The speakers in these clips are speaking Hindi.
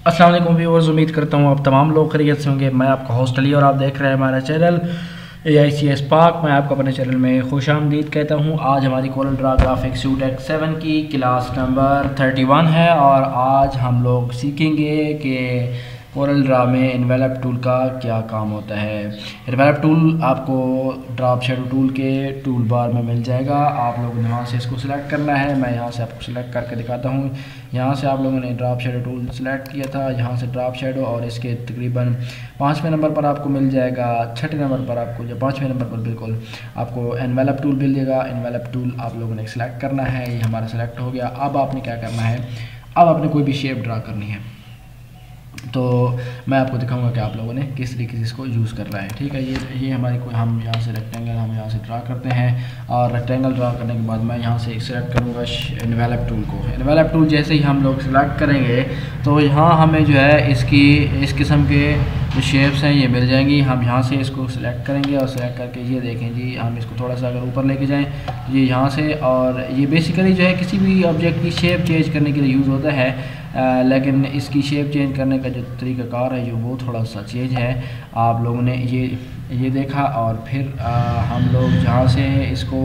अस्सलाम वालेकुम व्यूअर्स, उम्मीद करता हूँ आप तमाम लोग खैरियत से होंगे। मैं आपका होस्ट अली और आप देख रहे हैं हमारा चैनल AICS पाक। मैं आपको अपने चैनल में खुश आमदीद कहता हूँ। आज हमारी Corel Draw graphic suit X7 की क्लास नंबर 31 है और आज हम लोग सीखेंगे कि कोरल ड्रा में इन्वेलप टूल का क्या काम होता है। इन्वेलप टूल आपको ड्रॉप शेडो टूल के टूल बार में मिल जाएगा। आप लोगों ने यहाँ से इसको सिलेक्ट करना है। मैं यहाँ से आपको सिलेक्ट करके दिखाता हूँ। यहाँ से आप लोगों ने ड्रॉप शेडो टूल सिलेक्ट किया था, यहाँ से ड्रॉप शेडो, और इसके तकरीबन 5वें नंबर पर आपको मिल जाएगा, 6ठे नंबर पर आपको या 5वें नंबर पर बिल्कुल आपको इन्वेलप टूल मिल जाएगा। इन्वेलप टूल आप लोगों ने सिलेक्ट करना है। ये हमारा सिलेक्ट हो गया। अब आपने क्या करना है, अब आपने कोई भी शेप ड्रा करनी है तो मैं आपको दिखाऊंगा कि आप लोगों ने किस तरीके से इसको यूज़ करना है। ठीक है, ये हमारी कोई, हम यहाँ से रेक्टेंगल हम यहाँ से ड्रा करते हैं और रेक्टेंगल ड्रा करने के बाद मैं यहाँ से सिलेक्ट करूँगा इन्वेलप टूल को। इन्वेलप टूल जैसे ही हम लोग सिलेक्ट करेंगे तो यहाँ हमें जो है इस किस्म के जो शेप्स हैं ये मिल जाएंगी। हम यहाँ से इसको सिलेक्ट करेंगे और सिलेक्ट करके ये देखें जी, हम इसको थोड़ा सा अगर ऊपर लेके जाएँ तो ये यहाँ से, और ये बेसिकली जो है किसी भी ऑब्जेक्ट की शेप चेंज करने के लिए यूज़ होता है। लेकिन इसकी शेप चेंज करने का जो तरीक़ाकार है जो वो थोड़ा सा चेंज है। आप लोगों ने ये देखा और फिर हम लोग जहाँ से इसको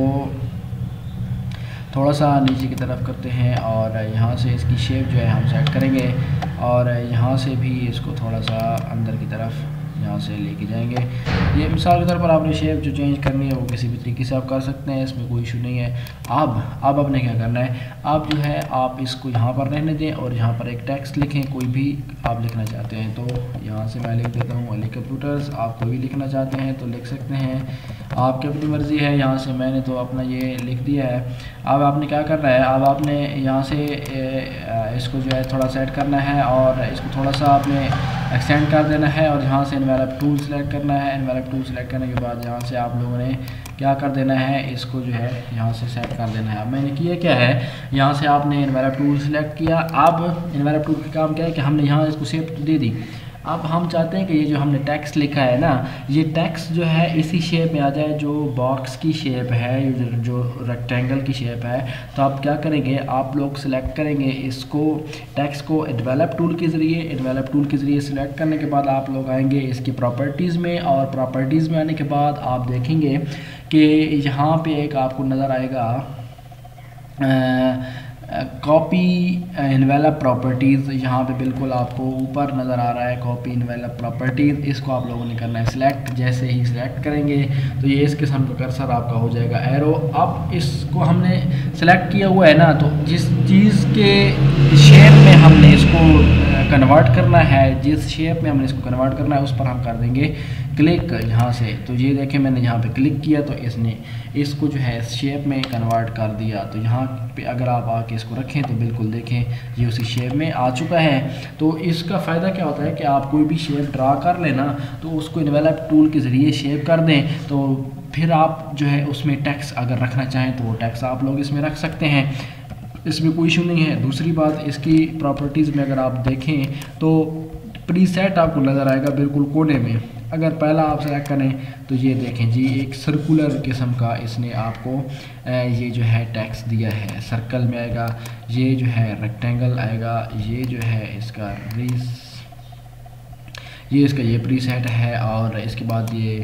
थोड़ा सा नीचे की तरफ करते हैं और यहाँ से इसकी शेप जो है हम सेट करेंगे और यहाँ से भी इसको थोड़ा सा अंदर की तरफ यहाँ से लेके जाएंगे। ये मिसाल के तौर पर आपने शेप जो चेंज करनी है वो किसी भी तरीके से आप कर सकते हैं, इसमें कोई इशू नहीं है। अब आपने क्या करना है, आप जो है आप इसको यहाँ पर रहने दें और यहाँ पर एक टेक्स्ट लिखें, कोई भी आप लिखना चाहते हैं तो यहाँ से मैं लिख देता हूँ अली कंप्यूटर्स। आप कोई भी लिखना चाहते हैं तो लिख सकते हैं, आपकी अपनी मर्ज़ी है। यहाँ से मैंने तो अपना ये लिख दिया है। अब आपने क्या करना है, अब आपने यहाँ से इसको जो है थोड़ा सेट करना है और इसको थोड़ा सा आपने एक्सटेंड कर देना है और यहाँ से इन्वेलप टूल सेलेक्ट करना है। इन्वेलप टूल सेलेक्ट करने के बाद यहाँ से आप लोगों ने क्या कर देना है, इसको जो है यहाँ से सेट कर देना है। अब मैंने किया क्या है, यहाँ से आपने इन्वेलप टूल सेलेक्ट किया। अब इन्वेलप टूल का काम क्या है कि हमने यहाँ इसको शेप दे दी। अब हम चाहते हैं कि ये जो हमने टेक्स्ट लिखा है ना, ये टेक्स्ट जो है इसी शेप में आ जाए जो बॉक्स की शेप है, जो रेक्टेंगल की शेप है। तो आप क्या करेंगे, आप लोग सिलेक्ट करेंगे इसको, टेक्स्ट को इन्वेलप टूल के ज़रिए। इन्वेलप टूल के ज़रिए सिलेक्ट करने के बाद आप लोग आएंगे इसकी प्रॉपर्टीज़ में, और प्रॉपर्टीज़ में आने के बाद आप देखेंगे कि यहाँ पे एक आपको नज़र आएगा कॉपी इन्वेलप प्रॉपर्टीज़। यहाँ पे बिल्कुल आपको ऊपर नज़र आ रहा है कॉपी इन्वेलप प्रॉपर्टीज़। इसको आप लोगों ने करना है सिलेक्ट। जैसे ही सिलेक्ट करेंगे तो ये इस किस्म का कर्सर आपका हो जाएगा एरो। अब इसको हमने सिलेक्ट किया हुआ है ना, तो जिस चीज़ के शेप में हमने इसको कन्वर्ट करना है, जिस शेप में हमने इसको कन्वर्ट करना है उस पर हम कर देंगे क्लिक यहाँ से। तो ये देखें, मैंने यहाँ पे क्लिक किया तो इसने इसको जो है शेप में कन्वर्ट कर दिया। तो यहाँ पे अगर आप आके इसको रखें तो बिल्कुल देखें ये उसी शेप में आ चुका है। तो इसका फ़ायदा क्या होता है कि आप कोई भी शेप ड्रा कर लेना तो उसको इन्वेलप टूल के ज़रिए शेप कर दें, तो फिर आप जो है उसमें टेक्स्ट अगर रखना चाहें तो वो टेक्स्ट आप लोग इसमें रख सकते हैं, इसमें कोई इशू नहीं है। दूसरी बात, इसकी प्रॉपर्टीज़ में अगर आप देखें तो प्रीसेट आपको नज़र आएगा बिल्कुल कोने में। अगर पहला आप सेलेक्ट करें तो ये देखें जी, एक सर्कुलर किस्म का इसने आपको ये जो है टेक्स्ट दिया है, सर्कल में आएगा। ये जो है रेक्टेंगल आएगा। ये जो है इसका ये प्रीसेट है। और इसके बाद ये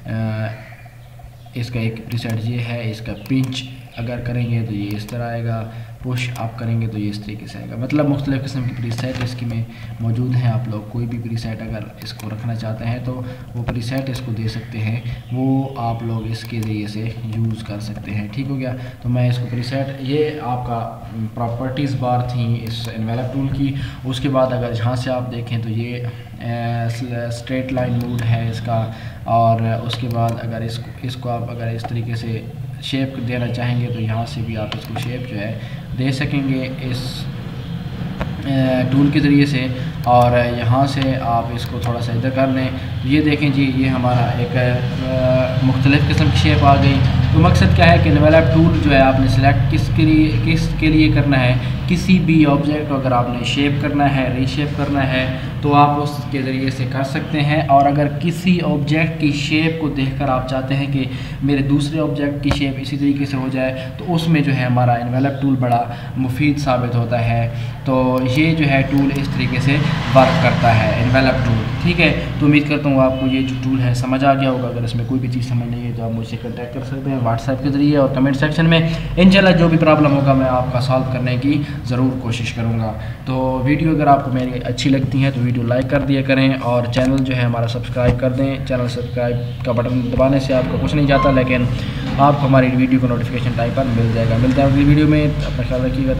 इसका एक प्रीसेट ये है, इसका पिंच अगर करेंगे तो ये इस तरह आएगा, पुश अप करेंगे तो ये इस तरीके से आएगा। मतलब मुख्तलिफ़ किस्म की प्रीसेट इसकी में मौजूद हैं। आप लोग कोई भी प्रीसेट अगर इसको रखना चाहते हैं तो वो प्रीसेट इसको दे सकते हैं, वो आप लोग इसके ज़रिए से यूज़ कर सकते हैं। ठीक हो गया, तो मैं इसको प्रीसेट, ये आपका प्रॉपर्टीज़ बार थी इस इन्वेलप टूल की। उसके बाद अगर यहाँ से आप देखें तो ये स्ट्रेट लाइन मूड है इसका। और उसके बाद अगर इसको आप अगर इस तरीके से शेप देना चाहेंगे तो यहाँ से भी आप इसको शेप जो है दे सकेंगे इस टूल के ज़रिए से। और यहाँ से आप इसको थोड़ा सा इधर कर लें, ये देखें जी, ये हमारा एक मुख्तलिफ़ किस्म की शेप आ गई। तो मकसद क्या है कि इन्वेलप टूल जो है आपने सिलेक्ट किसके लिए करना है, किसी भी ऑब्जेक्ट को अगर आपने शेप करना है, रीशेप करना है तो आप उसके ज़रिए से कर सकते हैं। और अगर किसी ऑब्जेक्ट की शेप को देखकर आप चाहते हैं कि मेरे दूसरे ऑब्जेक्ट की शेप इसी तरीके से हो जाए, तो उसमें जो है हमारा इन्वेलप टूल बड़ा मुफीद साबित होता है। तो ये जो है टूल इस तरीके से वर्क करता है, इन्वेलप टूल। ठीक है, तो उम्मीद करता हूँ आपको ये जो टूल है समझ आ गया होगा। अगर इसमें कोई भी चीज़ समझ नहीं है तो आप मुझसे कॉन्टैक्ट कर सकते हैं व्हाट्सएप के ज़रिए और कमेंट सेक्शन में। इंशाल्लाह जो भी प्रॉब्लम होगा मैं आपका सॉल्व करने की ज़रूर कोशिश करूँगा। तो वीडियो अगर आपको मेरी अच्छी लगती है तो वीडियो लाइक कर दिया करें और चैनल जो है हमारा सब्सक्राइब कर दें। चैनल सब्सक्राइब का बटन दबाने से आपको कुछ नहीं जाता, लेकिन आपको हमारी वीडियो को नोटिफिकेशन टाइम पर मिल जाएगा। मिलते हैं अगली वीडियो में, अपना ख्याल रखिएगा।